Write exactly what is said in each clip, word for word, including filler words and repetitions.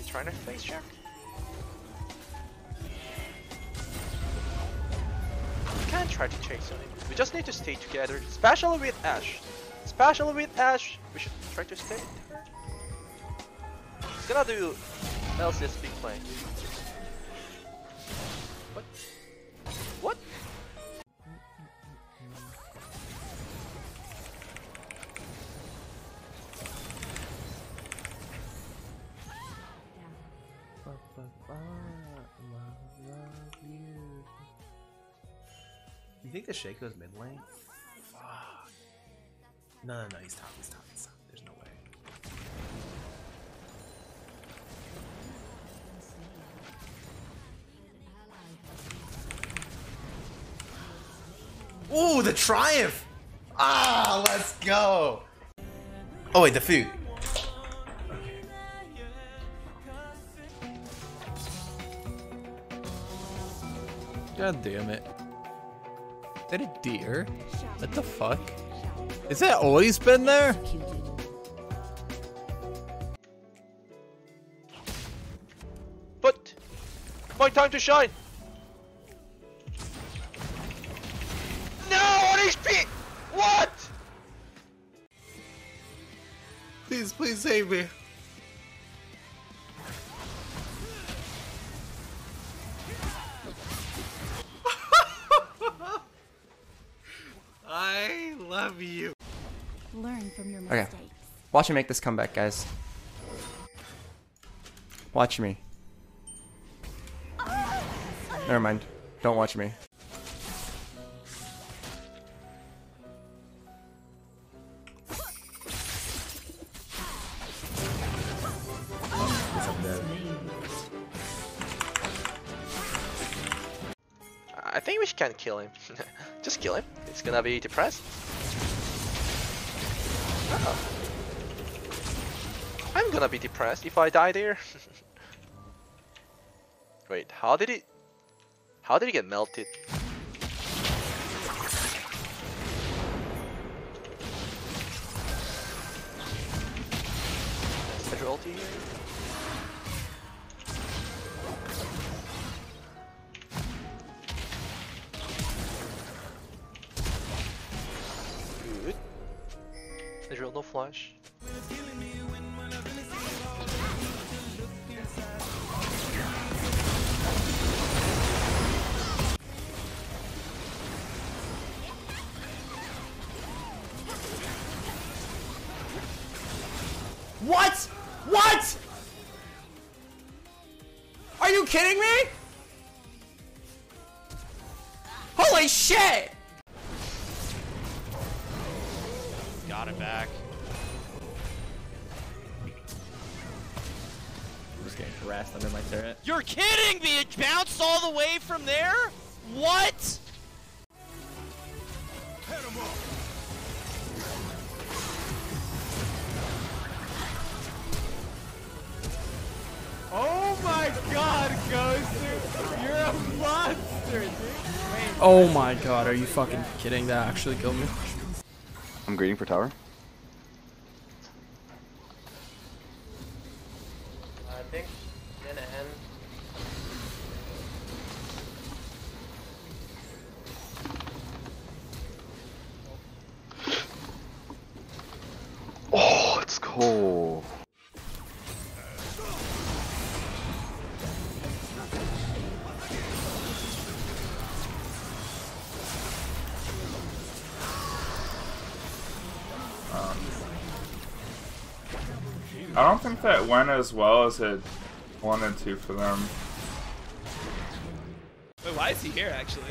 we trying to face check? We can't try to chase him. We just need to stay together, especially with Ashe. Especially with Ashe, we should try to stay together. He's gonna do L C S big play. What? What? You think the Shaco's mid lane? Fuck. No, no, no, he's top, he's top, he's top. There's no way. Ooh, the Triumph! Ah, let's go! Oh wait, the food. God damn it. Is that a deer? What the fuck? Has that always been there? But my time to shine! No, one H P! What? Please, please save me. I love you. Learn from your Okay. mistakes. Watch me make this comeback, guys. Watch me. Never mind. Don't watch me. I think we can kill him. Just kill him. It's gonna be depressed. Uh-oh. I'm gonna be depressed if I die there. Wait, how did it? How did he get melted? Is there ulti here? Good. Israel, no flash. What? What? Are you kidding me? Holy shit! Got it back. I'm just getting harassed under my turret. You're kidding me! It bounced all the way from there? What? Oh my god, Ghoster! You're a monster, dude! Wait, Oh my god, are you fucking kidding? That actually killed me. I'm greeting for tower. I think in the end. Oh, it's cold. I don't think that went as well as it wanted to for them. wait, why is he here, actually?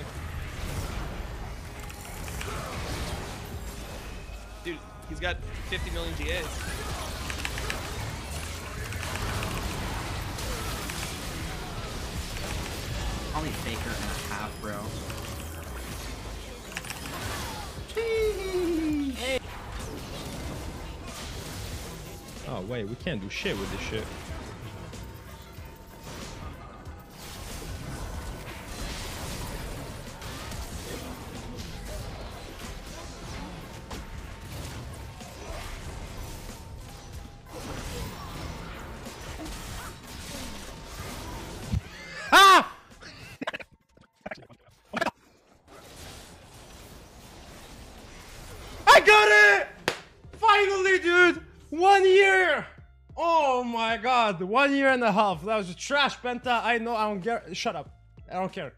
Dude, he's got fifty million G As. Probably Faker and a half, bro. Oh wait, we can't do shit with this shit. got it! Finally, dude! One year! Oh my god, one year and a half. That was a trash, Penta. I know, I don't care. Shut up. I don't care.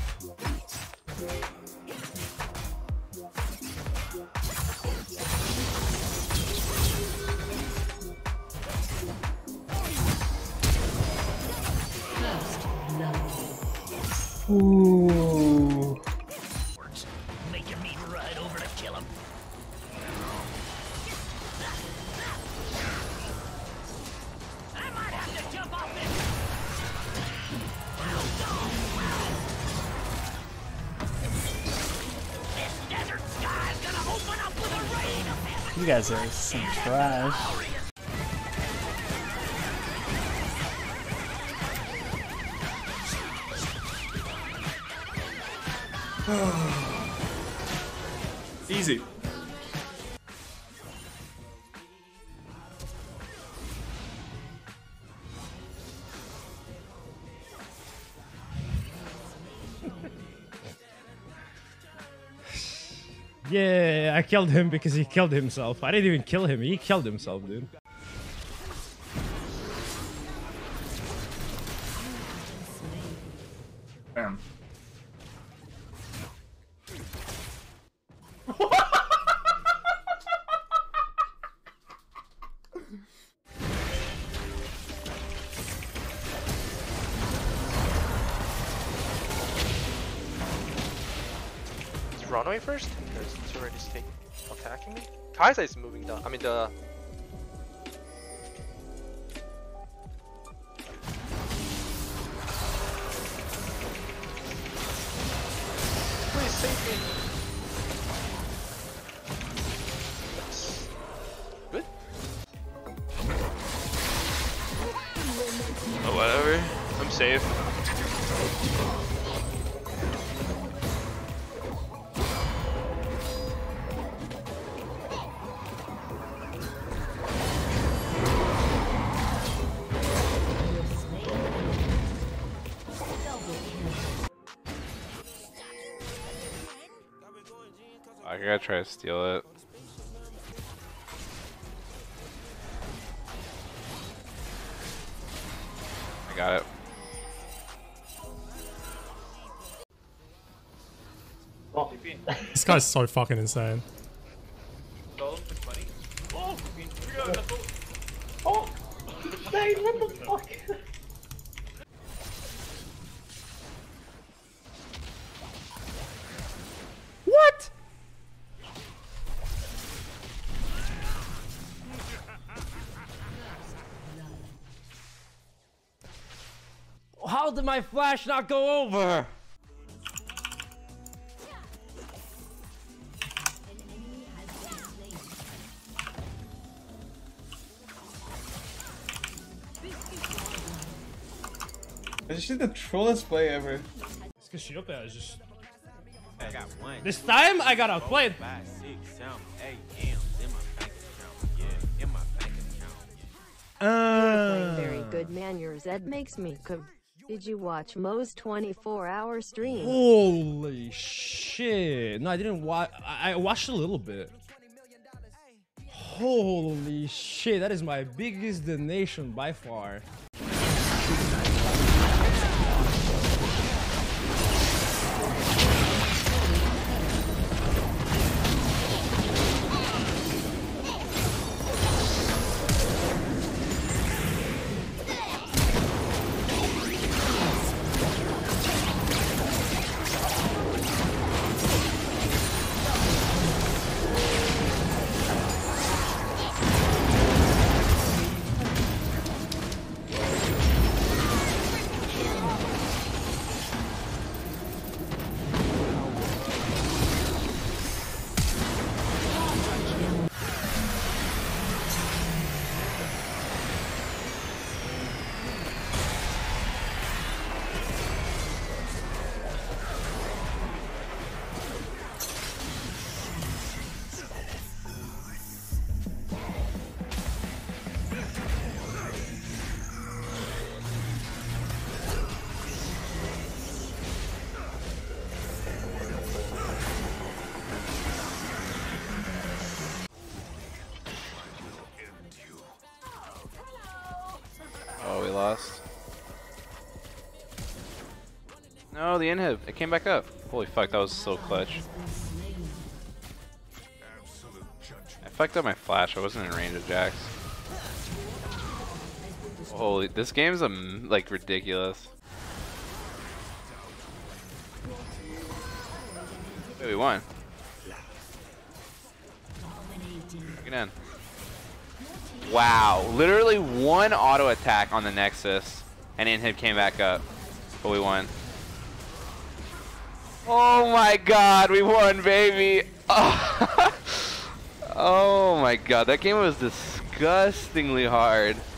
Ooh. Make your meat right over to kill him. I might have to jump off this. This desert sky's gonna open up with a rain of heaven. You guys are some trash. Easy. Yeah, I killed him because he killed himself. I didn't even kill him. He killed himself, dude. Damn. Run away first? Because he's already stay attacking me. Kai'Sa is moving down. I mean the. Please save me. Yes. Good. Oh whatever. I'm safe. I gotta try to steal it. I got it. Oh. This guy's so fucking insane. Oh! Oh! Dang, what the fuck? What? How did my flash not go over? This is the trollest play ever. It's because Shirope is just. I got one. This time I got outplayed. Five, six, seven, eight M's in my bank account. Yeah, in my bank account. Uh. Very good man. Your Zed makes me come. Did you watch Mo's twenty-four hour stream? Holy shit! No, I didn't watch. I, I watched a little bit. Holy shit! That is my biggest donation by far. lost. No, the inhib. It came back up. Holy fuck, that was so clutch. I fucked up my flash. I wasn't in range of Jax. Holy, this game's um, like ridiculous. Wait, we won. Get in. Wow, literally one auto attack on the Nexus, and inhib came back up, but we won. Oh my god, we won, baby! Oh, oh my god, that game was disgustingly hard.